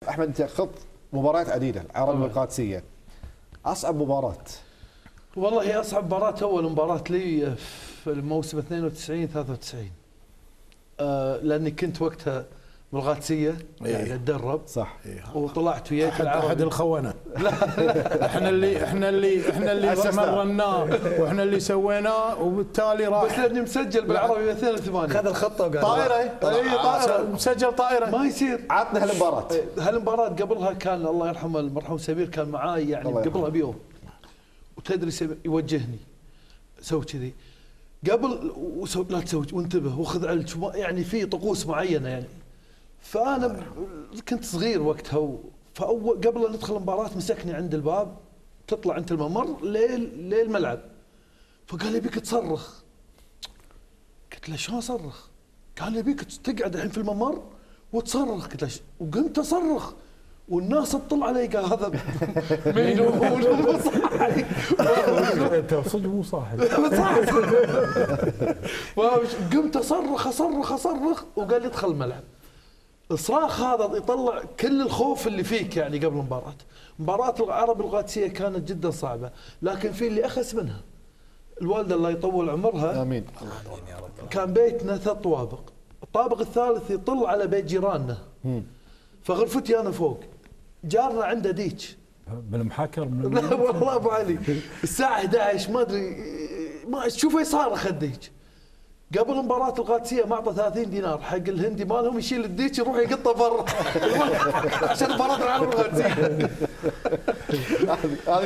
احمد انت خضت مباريات عديده، العرب والقادسيه، اصعب مباراه؟ والله هي اصعب مباراه اول مباراه لي في الموسم 92 93. لاني كنت وقتها بالقادسيه يعني اتدرب صح. وطلعت وياك العربي. احد الخونه. احنا اللي مرناه واحنا اللي سويناه، وبالتالي راح. بس لاني مسجل بالعربي 82 خذ الخطه وقال طائره مسجل طائره. ما يصير. عطنا هالمباراه. هالمباراه قبلها كان الله يرحمه المرحوم سمير كان معاي يعني قبلها بيوم، وتدري يوجهني سوي كذي قبل لا تسوي وانتبه وخذ علج، يعني في طقوس معينه يعني. فانا كنت صغير وقتها، فاول قبل لا ندخل المباراه مسكني عند الباب، تطلع انت الممر للملعب، فقال لي بيك تصرخ. قلت له شلون اصرخ؟ قال لي بيك تقعد الحين في الممر وتصرخ. قلت له وقمت اصرخ والناس تطلع علي قال هذا مين هو صاحي. انت صدق مو صاحي. قمت اصرخ وقال لي ادخل الملعب. الصراخ هذا يطلع كل الخوف اللي فيك يعني قبل المباراة. مباراة العرب القادسية كانت جدا صعبة، لكن في اللي أخس منها. الوالدة الله يطول عمرها امين كان بيتنا 3 طوابق، الطابق الثالث يطل على بيت جيراننا، فغرفتي أنا فوق، جارنا عنده ديك بالمحكر لا والله ابو علي الساعة 11 ما ادري ما شوفه يصارخ الديك. قبل مباراة القادسية معطى 30 دينار حق الهندي مالهم يشيل الديك يروح يقطه برا عشان مباراة العرب القادسية.